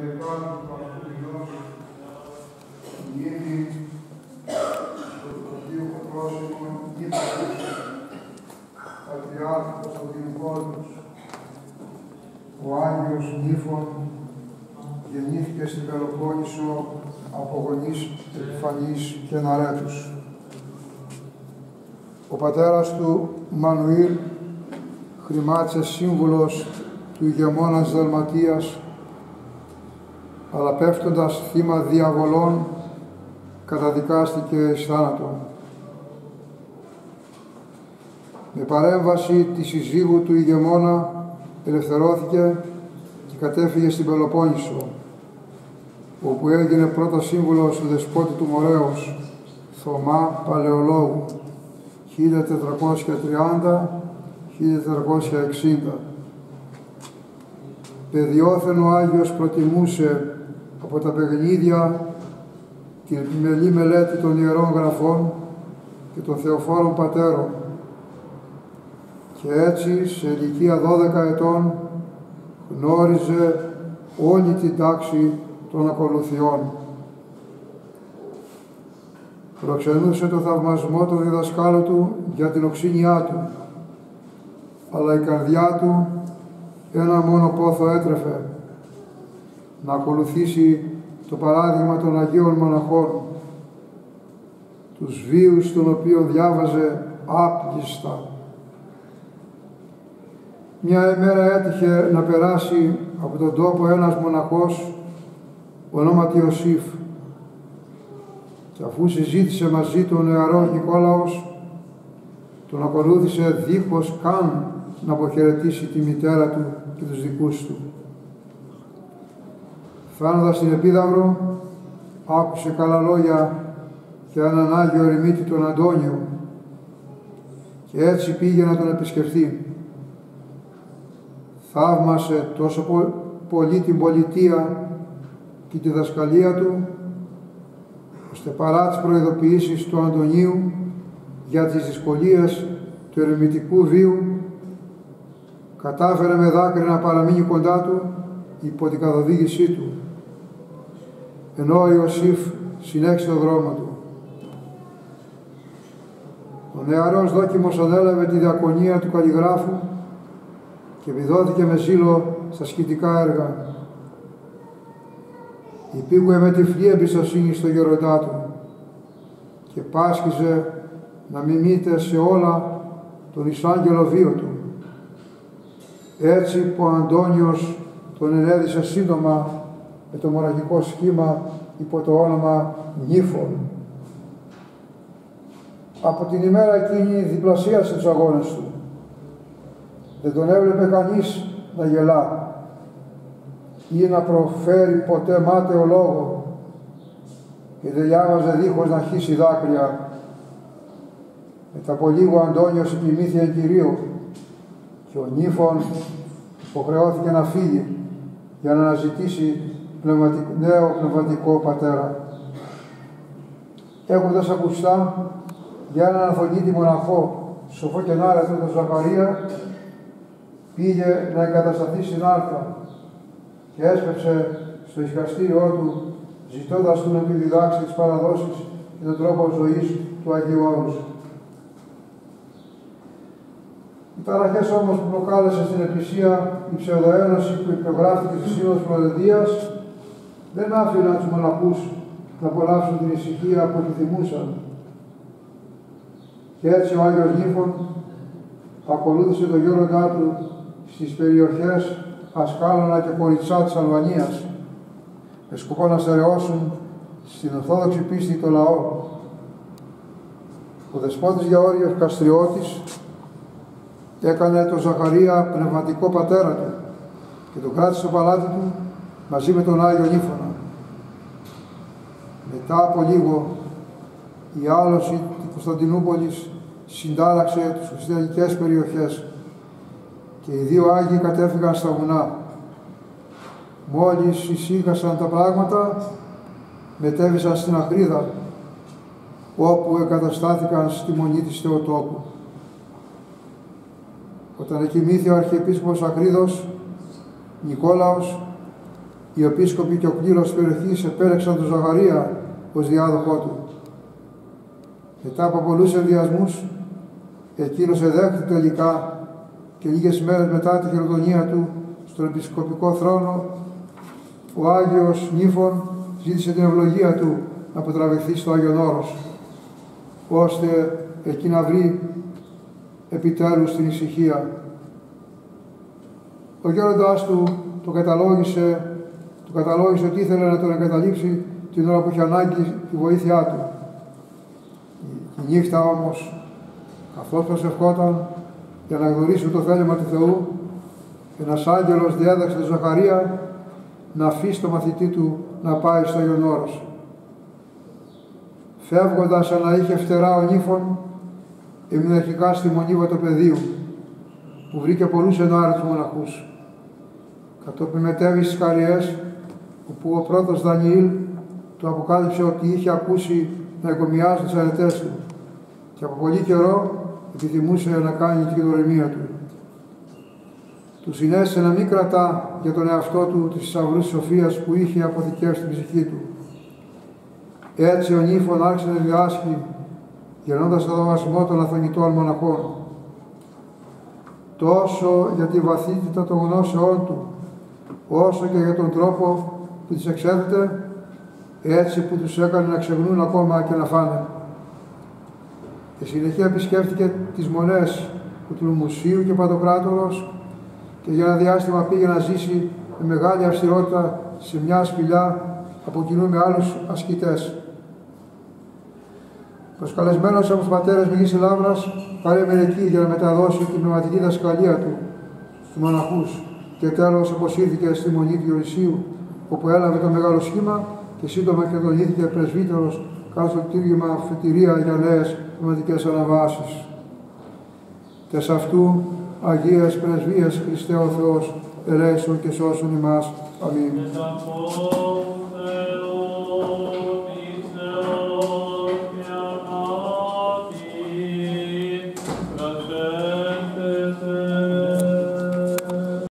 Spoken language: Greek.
Πατριαρχάτου του Πασχολινός, γίνει στο Πρωτοτήχο πρόσωπο ύπαρξης Πατριάρχου Κωνσταντίνου Κόρδους. Ο Άγιος Νύφων γεννήθηκε στην Πελοπόννησο από γονείς Επιφανής και Ναρέτους. Ο πατέρας του, Μανουήλ, χρημάτισε σύμβουλος του ηγεμόνας Δαλματίας, αλλά πέφτοντας θύμα διαβολών καταδικάστηκε εις θάνατον. Με παρέμβαση της συζύγου του ηγεμόνα ελευθερώθηκε και κατέφυγε στην Πελοπόννησο, όπου έγινε πρώτα σύμβουλος του δεσπότη του Μορέως, Θωμά Παλαιολόγου, 1430-1460. Παιδιόθεν ο Άγιος προτιμούσε από τα παιχνίδια την επιμελή μελέτη των Ιερών Γραφών και των Θεοφόρων Πατέρων, και έτσι σε ηλικία 12 ετών γνώριζε όλη την τάξη των ακολουθιών. Προξενούσε το θαυμασμό των διδασκάλων του για την οξύνιά του, αλλά η καρδιά του ένα μόνο πόθο έτρεφε, να ακολουθήσει το παράδειγμα των Αγίων Μοναχών, τους βίους των οποίων διάβαζε άπλιστα. Μια ημέρα έτυχε να περάσει από τον τόπο ένας μοναχός, ονόματι Ιωσήφ, και αφού συζήτησε μαζί του ο νεαρός Νικόλαος, τον ακολούθησε δίχως καν να αποχαιρετήσει τη μητέρα του και τους δικούς του. Φτάνοντας στην Επίδαυρο, άκουσε καλά λόγια για έναν Άγιο Ερημίτη τον Αντώνιο, και έτσι πήγε να τον επισκεφθεί. Θαύμασε τόσο πολύ την πολιτεία και τη διδασκαλία του, ώστε παρά τις προειδοποιήσεις του Αντωνίου για τις δυσκολίες του ερημητικού βίου, κατάφερε με δάκρυ να παραμείνει κοντά του υπό την καθοδήγησή του, ενώ ο Ιωσήφ συνέχισε τον δρόμο του. Ο νεαρός δόκιμος ανέλαβε τη διακονία του καλλιγράφου και επιδόθηκε με ζήλο στα σκητικά έργα. Υπήγουε με τυφλή εμπιστοσύνη στο γέροντά του και πάσχιζε να μιμείται σε όλα τον εισάγγελο βίο του. Έτσι που ο Αντώνιος τον ενέδισε σύντομα με το μοναχικό σχήμα υπό το όνομα Νύφων. Από την ημέρα εκείνη διπλασίασε τους αγώνες του. Δεν τον έβλεπε κανείς να γελά ή να προφέρει ποτέ μάταιο λόγο, και δεν διάβαζε δίχως να χύσει δάκρυα. Μετά από λίγο ο Αντώνιος επιμήθη εν Κυρίω και ο Νύφων υποχρεώθηκε να φύγει για να αναζητήσει νέο πνευματικό πατέρα. Έχοντας ακουστά για έναν αθωνίτη μοναχό, σοφό και νάρετο τον Ζαχαρία, πήγε να εγκατασταθεί στην Άρτα και έσπευσε στο ησυχαστήριό του, ζητώντας του να του διδάξει τις παραδόσεις και τον τρόπο ζωής του Αγίου Όρους. Οι ταραχές όμως που προκάλεσε στην Εκκλησία η ψευδοένωση που υπογράφηκε στη Σύνοδος Φλωρεντίας δεν άφηναν τους μοναχούς να απολαύσουν την ησυχία που επιθυμούσαν. Και έτσι ο Άγιος Νύφων ακολούθησε τον γέροντά του στις περιοχές Ασκάλωνα και Κοριτσά της Αλβανίας, με σκοπό να στερεώσουν στην Ορθόδοξη πίστη το λαό. Ο δεσπότης Γεώργιος Καστριώτης έκανε τον Ζαχαρία πνευματικό πατέρα του και τον κράτησε στο παλάτι του μαζί με τον Άγιο Νύφωνα. Μετά από λίγο η άλωση της Κωνσταντινούπολης συντάραξε τις χριστιανικές περιοχές και οι δύο Άγιοι κατέφυγαν στα βουνά. Μόλις ησύχασαν τα πράγματα, μετέβησαν στην Αχρίδα, όπου εγκαταστάθηκαν στη Μονή της Θεοτόκου. Όταν εκοιμήθη ο Αρχιεπίσκοπος Αχρίδος, Νικόλαος, Οι επίσκοποι και ο κλήρος της περιοχής επέλεξαν τον Ζαχαρία ως διάδοχό του. Μετά από πολλούς ενδιασμούς, εκείνος εδέχθη τελικά και λίγες μέρες μετά τη χειροτονία του στον επισκοπικό θρόνο, ο Άγιος Νύφων ζήτησε την ευλογία του να αποτραβηχθεί στο Άγιον Όρος, ώστε εκεί να βρει επιτέλους την ησυχία. Ο γέροντάς του το καταλόγισε ότι ήθελε να τον εγκαταλείψει την ώρα που είχε ανάγκη τη βοήθειά του. Τη νύχτα όμως, καθώς προσευχόταν για να γνωρίσει το θέλημα του Θεού, ένας άγγελος διέδαξε τον Ζαχαρία να αφήσει το μαθητή του να πάει στο Άγιον Όρος. Φεύγοντας, σαν να είχε φτερά ο Νύφων, έμεινε αρχικά στη μονίβα του πεδίου, που βρήκε πολλούς ενάρετους μοναχούς. Κατόπιν μετέβη στις Χαριές, όπου ο πρώτος Δανιήλ του αποκάλυψε ότι είχε ακούσει να εγκομιάζουν τις αρετές του και από πολύ καιρό επιθυμούσε να κάνει την γνωριμία του. Του συνέστησε να μην κρατά για τον εαυτό του τις θησαυρούς σοφίας που είχε αποθηκεύσει στην ψυχή του. Έτσι ο Νύφων άρχισε να διδάσκει, γεννώντας το δοβασμό των αθωνητών μοναχών. Τόσο για τη βαθύτητα των γνώσεών του, όσο και για τον τρόπο που τις εξέθετε, έτσι που τους έκανε να ξεχνούν ακόμα και να φάνε. Και συνεχεία επισκέφτηκε τις μονές του Τλουμουσίου και Παντοκράτορος και για ένα διάστημα πήγε να ζήσει με μεγάλη αυστηρότητα σε μια σπηλιά από κοινού με άλλους ασκητές. Προσκαλεσμένος από τους πατέρες Μεγής Λαύρας, παρέμενε εκεί για να μεταδώσει την πνευματική δασκαλία του στους μοναχούς και τέλος αποσύρθηκε στη Μονή του Διονυσίου, όπου έλαβε το μεγάλο σχήμα και σύντομα εκδονήθηκε πρεσβύτερος κάτω στο τήρημα φετηρία για νέες πνευματικές αναβάσεις. Τες αυτού Αγίες Πρεσβείες Χριστέ ο Θεός, ελέησον και σώσον ημάς. Αμήν.